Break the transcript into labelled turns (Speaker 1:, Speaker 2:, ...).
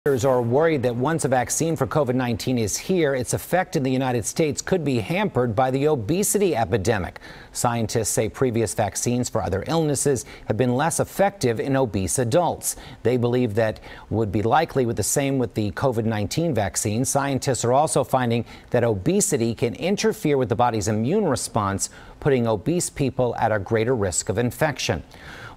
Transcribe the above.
Speaker 1: Doctors are worried that once a vaccine for COVID-19 is here, its effect in the United States could be hampered by the obesity epidemic. Scientists say previous vaccines for other illnesses have been less effective in obese adults. They believe that would be likely with the same with the COVID-19 vaccine. Scientists are also finding that obesity can interfere with the body's immune response, putting obese people at a greater risk of infection.